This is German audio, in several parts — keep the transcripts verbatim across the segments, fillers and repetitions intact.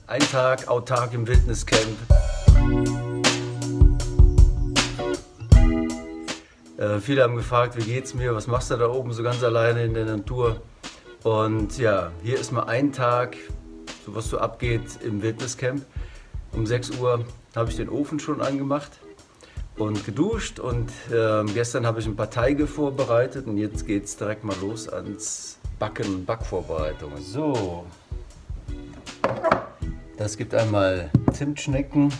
Ein Tag autark im Wildniscamp. Äh, viele haben gefragt, wie geht's mir, was machst du da oben so ganz alleine in der Natur? Und ja, hier ist mal ein Tag, so was so abgeht im Wildniscamp. Um sechs Uhr habe ich den Ofen schon angemacht und geduscht und äh, gestern habe ich ein paar Teige vorbereitet und jetzt geht es direkt mal los ans Backen und Backvorbereitungen. So, das gibt einmal Zimtschnecken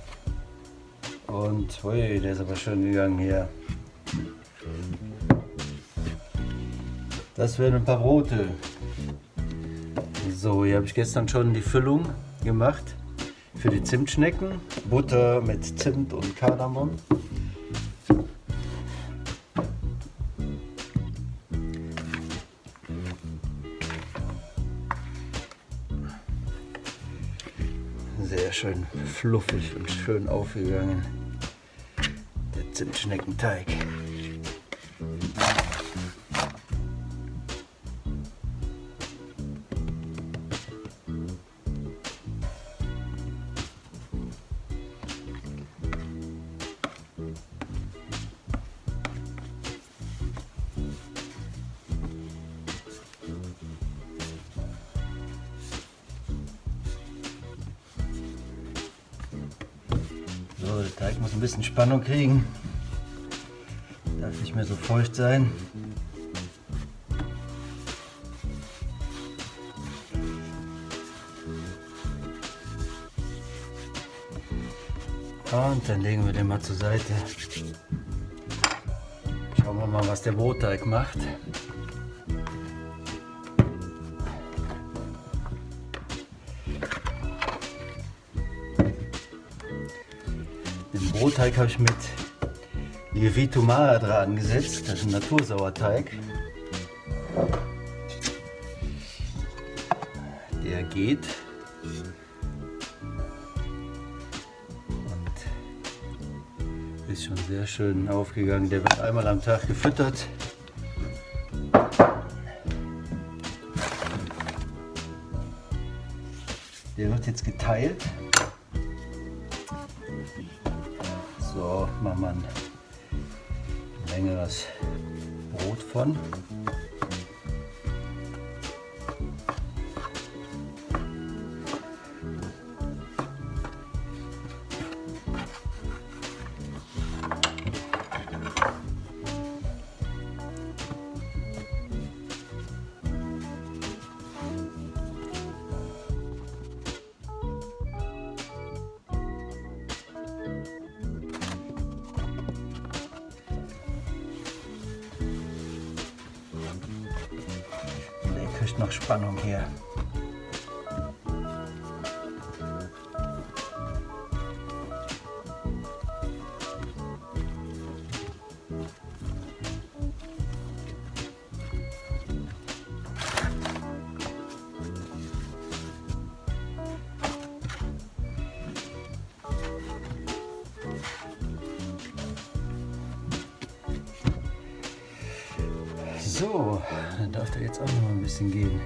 und, ui, der ist aber schön gegangen hier. Das wären ein paar Brote. So, hier habe ich gestern schon die Füllung gemacht für die Zimtschnecken. Butter mit Zimt und Kardamom. Sehr schön fluffig und schön aufgegangen, der Zimtschneckenteig. So, der Teig muss ein bisschen Spannung kriegen, darf nicht mehr so feucht sein. Und dann legen wir den mal zur Seite. Schauen wir mal, was der Brotteig macht. Den Brotteig habe ich mit Lievito Madre angesetzt, das ist ein Natursauerteig. Der geht und ist schon sehr schön aufgegangen. Der wird einmal am Tag gefüttert. Der wird jetzt geteilt. So, machen wir ein längeres Brot von. Kriegt noch Spannung hier. So, dann darf der jetzt auch noch mal ein bisschen gehen.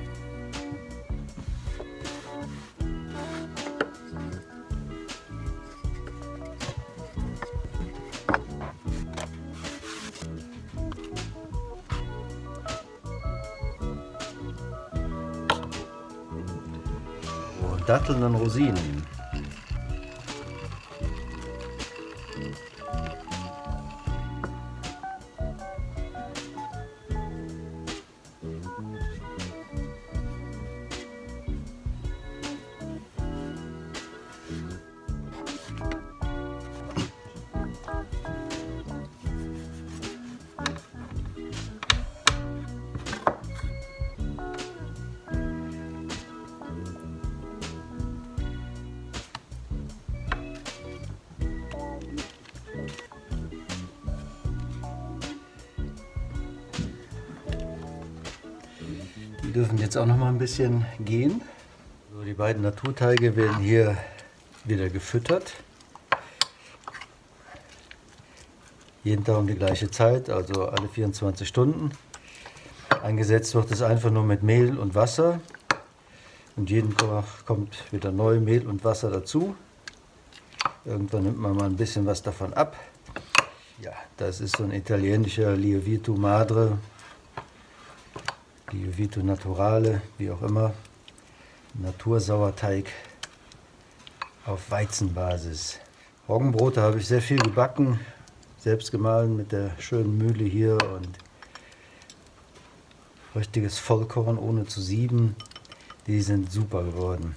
So, Datteln und Rosinen. Die dürfen jetzt auch noch mal ein bisschen gehen. So, die beiden Naturteige werden hier wieder gefüttert. Jeden Tag um die gleiche Zeit, also alle vierundzwanzig Stunden. Eingesetzt wird es einfach nur mit Mehl und Wasser. Und jeden Tag kommt wieder neu Mehl und Wasser dazu. Irgendwann nimmt man mal ein bisschen was davon ab. Ja, das ist so ein italienischer Lievito Madre, Lievito Naturale, wie auch immer. Natursauerteig auf Weizenbasis. Roggenbrote habe ich sehr viel gebacken, selbst gemahlen mit der schönen Mühle hier und richtiges Vollkorn ohne zu sieben. Die sind super geworden.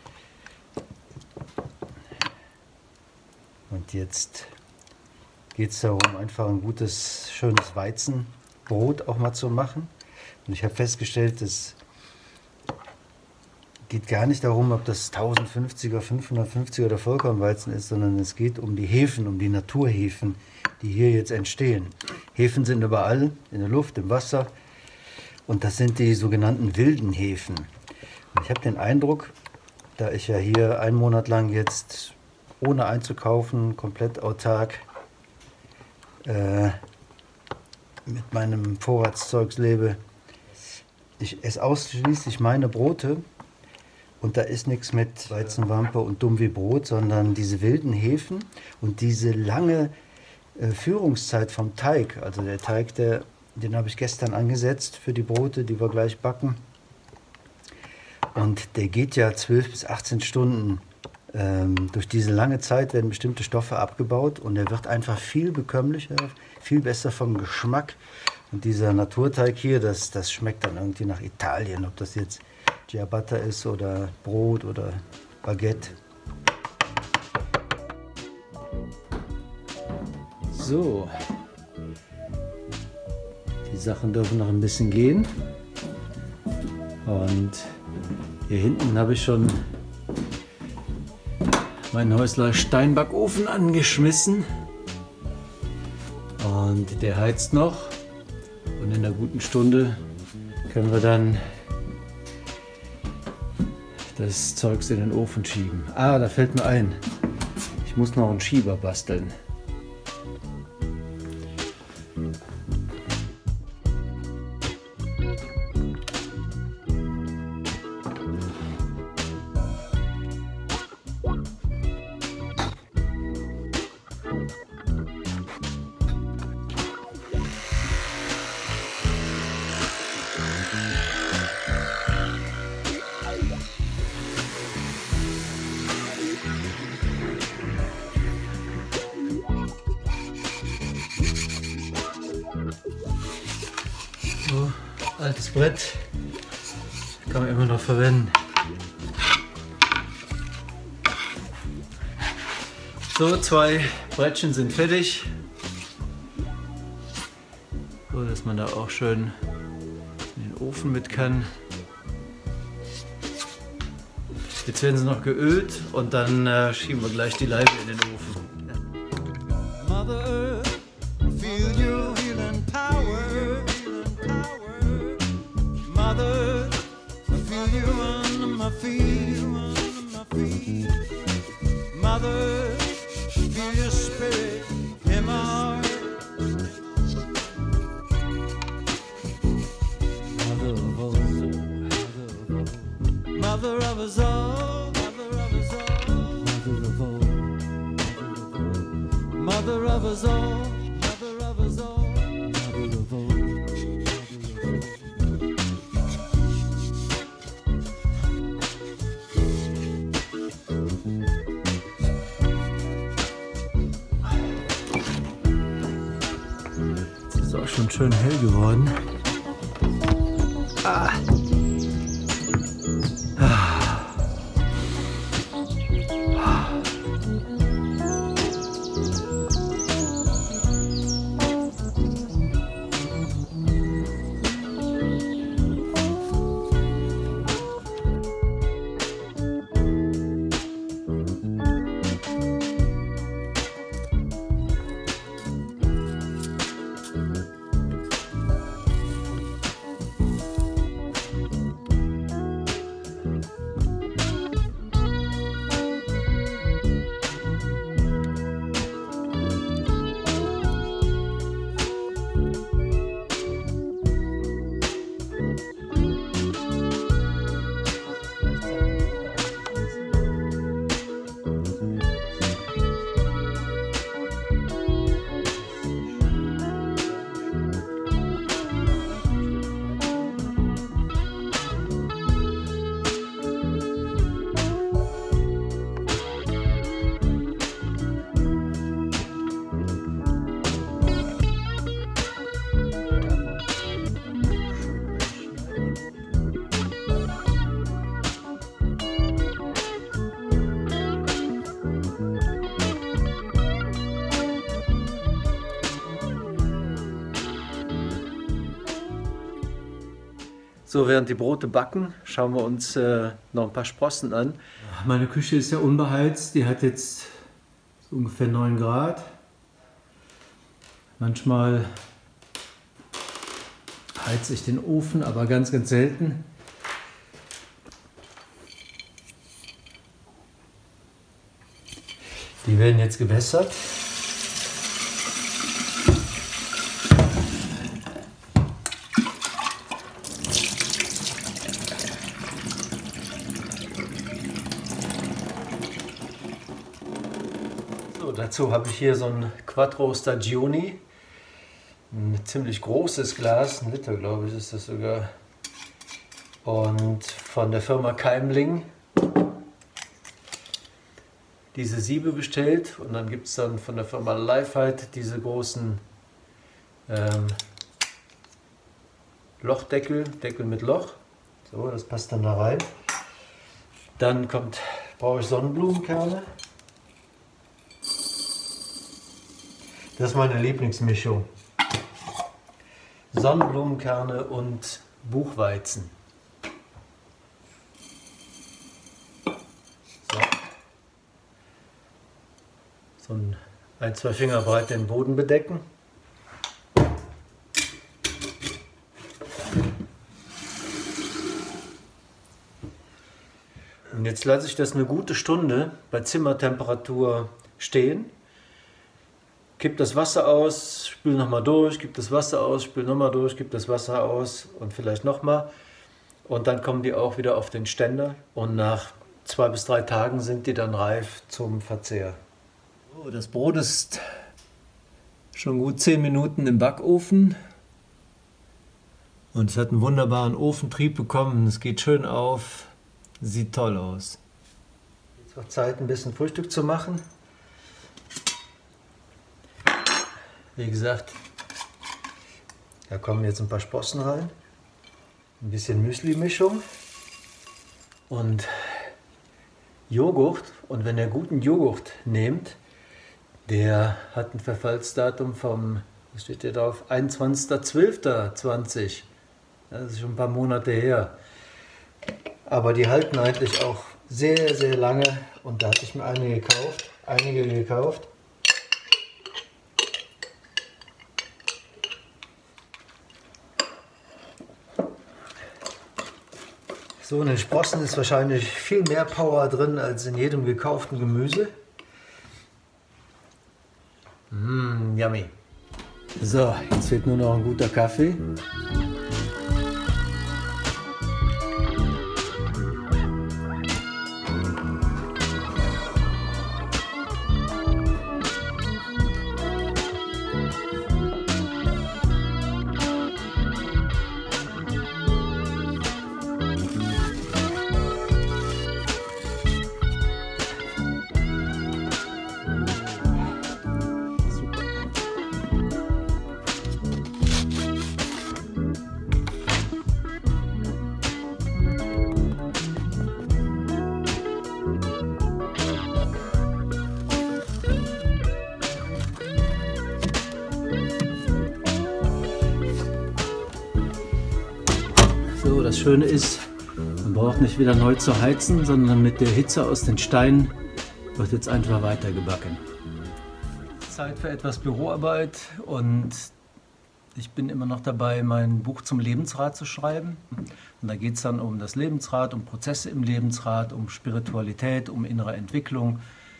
Und jetzt geht es darum, einfach ein gutes, schönes Weizenbrot auch mal zu machen. Und ich habe festgestellt, es geht gar nicht darum, ob das tausendfünfziger, fünfhundertfünfziger oder Vollkornweizen ist, sondern es geht um die Hefen, um die Naturhefen, die hier jetzt entstehen. Hefen sind überall, in der Luft, im Wasser. Und das sind die sogenannten wilden Hefen. Und ich habe den Eindruck, da ich ja hier einen Monat lang jetzt ohne einzukaufen, komplett autark äh, mit meinem Vorratszeugs lebe, ich esse ausschließlich meine Brote und da ist nichts mit Weizenwampe und dumm wie Brot, sondern diese wilden Hefen und diese lange äh, Führungszeit vom Teig. Also der Teig, der, den habe ich gestern angesetzt für die Brote, die wir gleich backen. Und der geht ja zwölf bis achtzehn Stunden. Ähm, durch diese lange Zeit werden bestimmte Stoffe abgebaut und er wird einfach viel bekömmlicher, viel besser vom Geschmack. Und dieser Naturteig hier, das, das schmeckt dann irgendwie nach Italien, ob das jetzt Ciabatta ist oder Brot oder Baguette. So, die Sachen dürfen noch ein bisschen gehen. Und hier hinten habe ich schon meinen Häusler Steinbackofen angeschmissen. Und der heizt noch. Und in einer guten Stunde können wir dann das Zeugs in den Ofen schieben. Ah, da fällt mir ein. Ich muss noch einen Schieber basteln. So, altes Brett kann man immer noch verwenden. So, zwei Brettchen sind fertig, so dass man da auch schön in den Ofen mit kann. Jetzt werden sie noch geölt und dann äh, schieben wir gleich die Laibe in den Ofen. Mother Earth, feel your healing power. Mother Earth, I feel you under my feet, under my feet. Mother Earth, feel your spirit in my heart. Mother of all, mother of us all, mother of us all, mother of all, mother of us all, mother of us all, mother of all. Es ist auch schon schön hell geworden. Ah. So, während die Brote backen, schauen wir uns äh, noch ein paar Sprossen an. Meine Küche ist ja unbeheizt, die hat jetzt so ungefähr neun Grad. Manchmal heize ich den Ofen, aber ganz, ganz selten. Die werden jetzt gewässert. So, dazu habe ich hier so ein Quattro Stagioni. Ein ziemlich großes Glas, ein Liter glaube ich ist das sogar. Und von der Firma Keimling diese Siebe bestellt, und dann gibt es dann von der Firma Lifehide diese großen ähm, Lochdeckel, Deckel mit Loch. So, das passt dann da rein. Dann kommt, brauche ich Sonnenblumenkerne. Das ist meine Lieblingsmischung. Sonnenblumenkerne und Buchweizen. So ein, ein, zwei Finger breit den Boden bedecken. Und jetzt lasse ich das eine gute Stunde bei Zimmertemperatur stehen. Kipp das Wasser aus, spül nochmal durch, gib das Wasser aus, spül nochmal durch, gib das Wasser aus und vielleicht nochmal. Und dann kommen die auch wieder auf den Ständer und nach zwei bis drei Tagen sind die dann reif zum Verzehr. So, das Brot ist schon gut zehn Minuten im Backofen und es hat einen wunderbaren Ofentrieb bekommen. Es geht schön auf, sieht toll aus. Jetzt auch Zeit, ein bisschen Frühstück zu machen. Wie gesagt, da kommen jetzt ein paar Sprossen rein, ein bisschen Müsli-Mischung und Joghurt. Und wenn ihr guten Joghurt nehmt, der hat ein Verfallsdatum vom, was steht hier drauf, einundzwanzigster zwölfter zwanzig. Das ist schon ein paar Monate her. Aber die halten eigentlich auch sehr, sehr lange und da hatte ich mir einige gekauft. Einige gekauft. So, in den Sprossen ist wahrscheinlich viel mehr Power drin als in jedem gekauften Gemüse. Mmh, yummy. So, jetzt fehlt nur noch ein guter Kaffee. So, das Schöne ist, man braucht nicht wieder neu zu heizen, sondern mit der Hitze aus den Steinen wird jetzt einfach weiter gebacken. Zeit für etwas Büroarbeit und ich bin immer noch dabei, mein Buch zum Lebensrat zu schreiben. Und da geht es dann um das Lebensrad, um Prozesse im Lebensrad, um Spiritualität, um innere Entwicklung.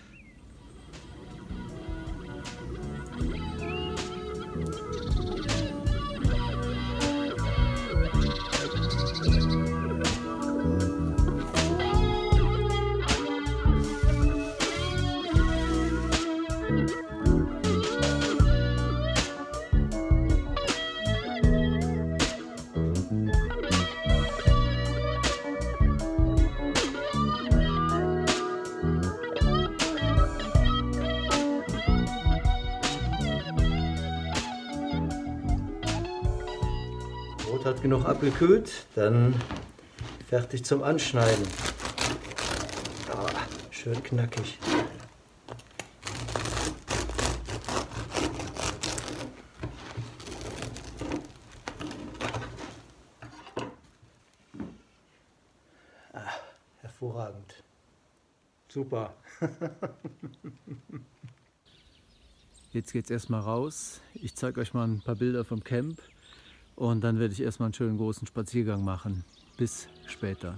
Hat genug abgekühlt, dann fertig zum Anschneiden. Ah, schön knackig. Super. Jetzt geht's erstmal raus. Ich zeige euch mal ein paar Bilder vom Camp und dann werde ich erstmal einen schönen großen Spaziergang machen. Bis später.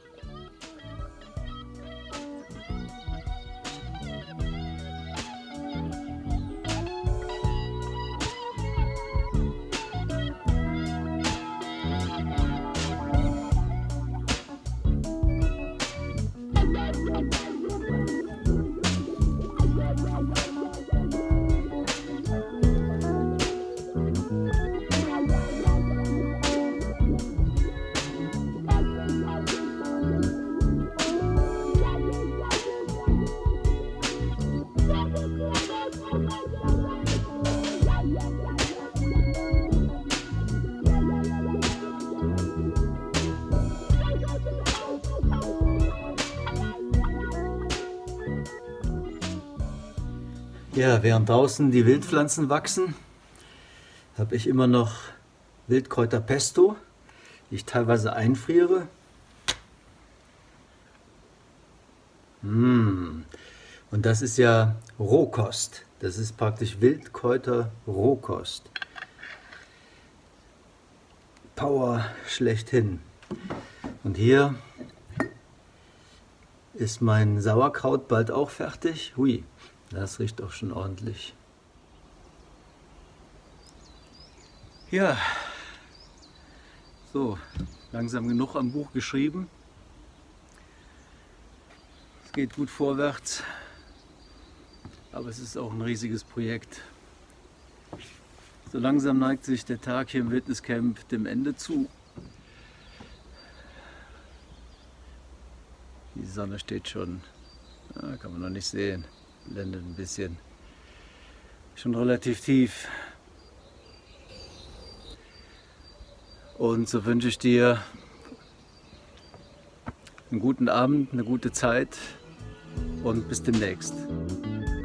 Ja, während draußen die Wildpflanzen wachsen, habe ich immer noch Wildkräuterpesto, die ich teilweise einfriere. Mmh. Und das ist ja Rohkost. Das ist praktisch Wildkräuter-Rohkost. Power schlechthin. Und hier ist mein Sauerkraut bald auch fertig. Hui. Das riecht doch schon ordentlich. Ja, so, langsam genug am Buch geschrieben. Es geht gut vorwärts, aber es ist auch ein riesiges Projekt. So langsam neigt sich der Tag hier im Wildniscamp dem Ende zu. Die Sonne steht schon, ja, kann man noch nicht sehen. Blendet ein bisschen. Schon relativ tief. Und so wünsche ich dir einen guten Abend, eine gute Zeit und bis demnächst.